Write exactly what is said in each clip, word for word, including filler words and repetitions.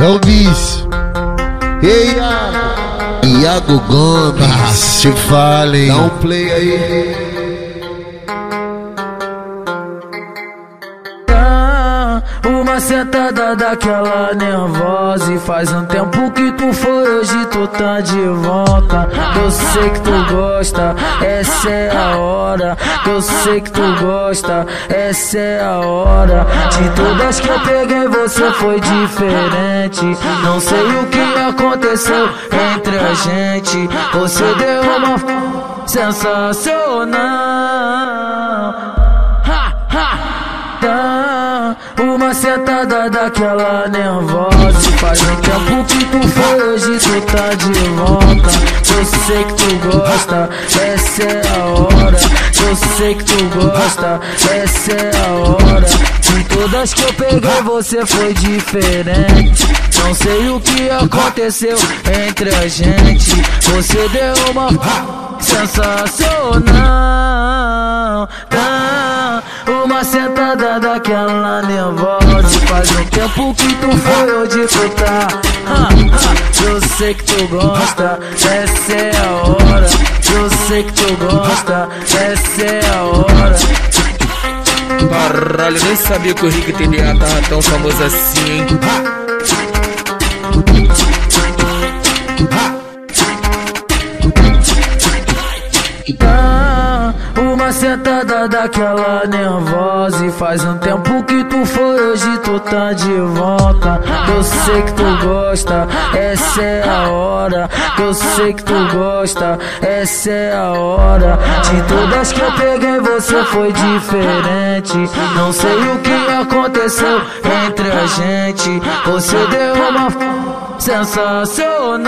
É o vício. Ei, Iago, Iago Gomes, te falem. Dá um play aí. Uma sentada daquela nervosa, e faz um tempo que tu foi, hoje tu tá de volta. Eu sei que tu gosta, essa é a hora. Eu sei que tu gosta, essa é a hora. De todas que eu peguei você foi diferente. Não sei o que aconteceu entre a gente. Você deu uma f... sensacional. Uma sentada daquela nervosa, faz um tempo que tu foi, hoje tu tá de volta. Eu sei que tu gosta, essa é a hora. Eu sei que tu gosta, essa é a hora. De todas que eu peguei você foi diferente. Não sei o que aconteceu entre a gente. Você deu uma sensacional. Uma sentada daquela nervosa, faz um tempo que tu foi, hoje tu tá. ah, ah. Eu sei que tu gosta, essa é a hora. Eu sei que tu gosta, essa é a hora. Caralho, nem sabia que o Rick T D A tava tão famoso assim, hein? Uma sentada daquela nervosa, e faz um tempo que tu foi, hoje tu tá de volta. Eu sei que tu gosta, essa é a hora. Eu sei que tu gosta, essa é a hora. De todas que eu peguei você foi diferente. Não sei o que aconteceu entre a gente. Você deu uma f... sensacional.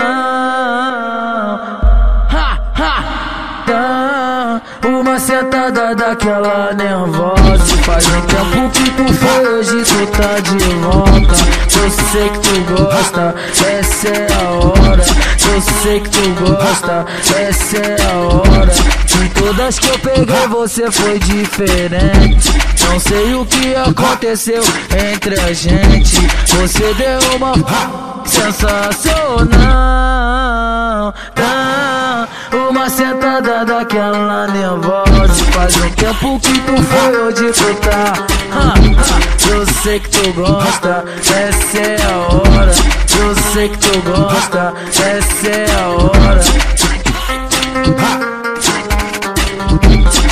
Uma sentada daquela nervosa, faz um tempo que tu foi, hoje tu tá de volta. Eu sei que tu gosta, essa é a hora. Eu sei que tu gosta, essa é a hora. De todas que eu peguei você foi diferente. Não sei o que aconteceu entre a gente. Você deu uma sensacional. Uma sentada daquela nervosa, faz um tempo que tu foi, hoje tu tá. ah, ah. Eu sei que tu gosta, essa é a hora. Eu sei que tu gosta, essa é a hora.